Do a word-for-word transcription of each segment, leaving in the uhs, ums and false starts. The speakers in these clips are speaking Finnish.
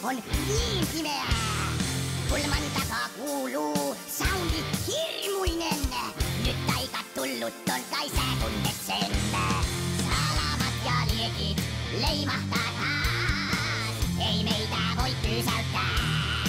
on niin pimeää. Kulman takaa kuuluu soundi hirmuinen. Nyt aika tullut on kai sä tunnet sen. Salamat ja liekit leimahtaa taas. Ei meitä voi pysäyttää.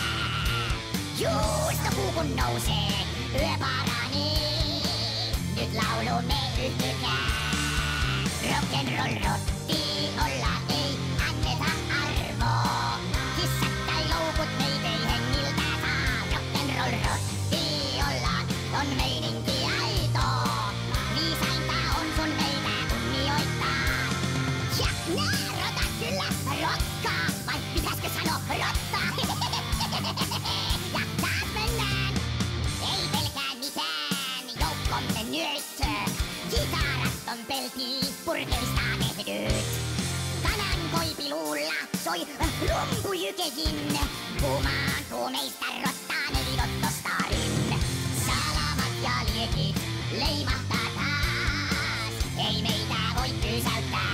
Juustopuu kun nousee, yö paranee. Nyt laulumme yhtykää. Rock'n'roll rotti ollaan, ei anneta arvoa. Kissat tai loukut meitä ei hengiltä saa. Rock'n'roll rotti ollaan, on meininki aitoa. Viisainta on sun meitä kunnioittaa. Ja nää rotat kyllä rokkaa, vai pitäiskö sanoa rottaa? Ja taas mennään, ei pelkää mitään, joukkomme nyt. Kitarat on peltii purkeista tehdyt. Kanan koipiluulla soi rumpujykekin. Kumaantuu meistä rottaan eli Dottostarin. Salamat ja liekit leimahtaa taas. Ei meitä voi pysäyttää.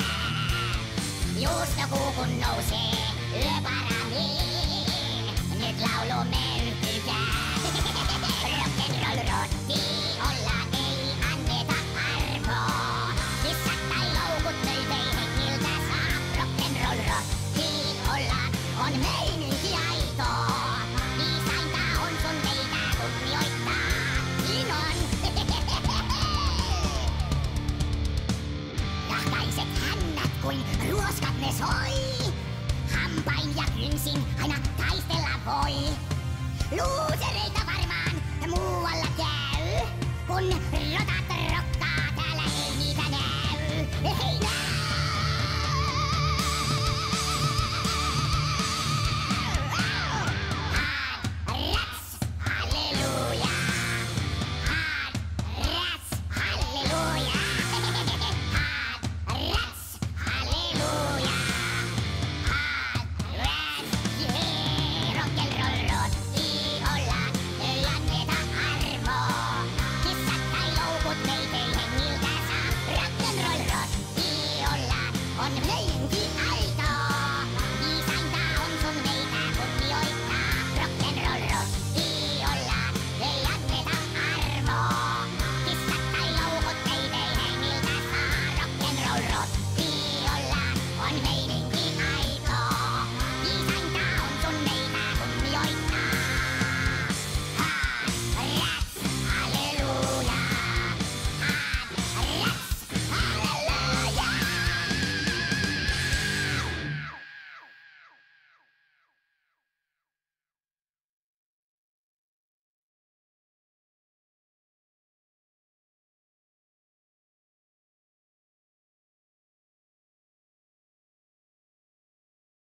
Juustokuu kun nousee, yö paranee. Nyt laulumme yhtykää. Rock'n'roll rotti ollaan, ei anneta arvoa. Kissat tai loukut meitä ei hengiltä saa. Rock'n'roll rotti ollaan, on meininki aitoa. Viisainta on sun meitä kunnioittaa. Niin on. Nahkaiset hännät kuin ruoskat ne soi. Hampain ja kynsin aina taistella voi. Luusereita varmaan muualla käy, kun rotat